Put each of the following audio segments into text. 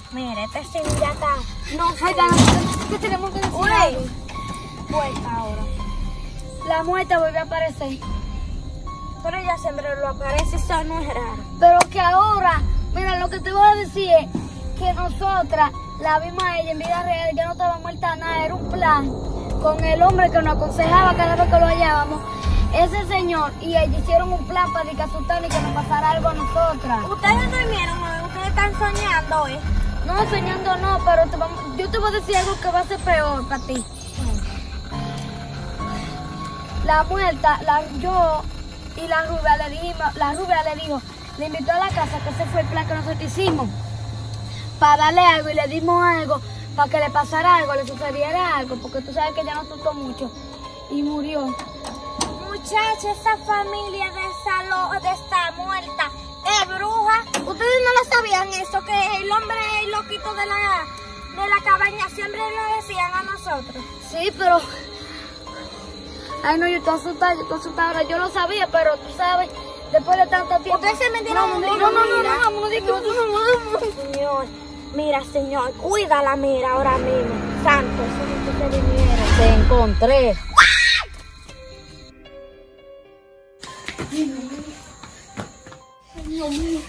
Mira, este sí ya está. No, ay, ¿qué tenemos que decir? Uy, vuelta ahora. La muerte volvió a aparecer. Pero ella siempre lo aparece, eso no es raro. Pero que ahora, mira, lo que te voy a decir es que nosotras la vimos a ella en vida real, ya no estaba muerta nada, era un plan con el hombre que nos aconsejaba cada vez que lo hallábamos. Ese señor y ella hicieron un plan para que asustarnos y que nos pasara algo a nosotras. Ustedes durmieron, ustedes están soñando, ¿eh? No, soñando no, pero yo te voy a decir algo que va a ser peor para ti. La muerta, yo y la rubia le dijo, le invitó a la casa, que ese fue el plan que nosotros hicimos, para darle algo y le dimos algo, para que le pasara algo, le sucediera algo, porque tú sabes que ella nos asustó mucho y murió. Muchacha, esa familia de esta muerta es bruja. Ustedes no lo sabían eso, que el hombre loquito de la cabaña siempre lo decían a nosotros. Sí, pero... Ay, no, yo estoy asustada ahora. Yo lo sabía, pero tú sabes, después de tanto tiempo... Ustedes se metieron un tiro, Señor, mira, señor, cuídala, mira, ahora mismo. Santo, eso es que se vinieron. Te encontré. Dios mío.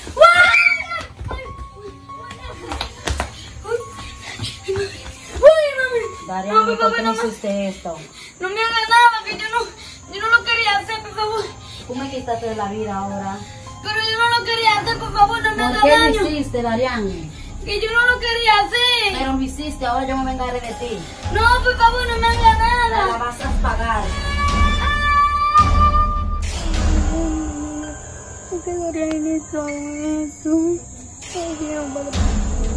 Darian, ¿por qué no hiciste esto? No me hagas nada, que yo no lo quería hacer, por favor. Tú me quitaste de la vida ahora. Pero yo no lo quería hacer, por favor, no me hagas ¿Por qué daño. lo hiciste, Darian? Que yo no lo quería hacer. Pero lo hiciste, ahora yo me vengaré de ti. No, por favor, no me hagas Me la nada. vas a pagar. ¿Por qué Dorian hizo eso? Ay, Dios, padre.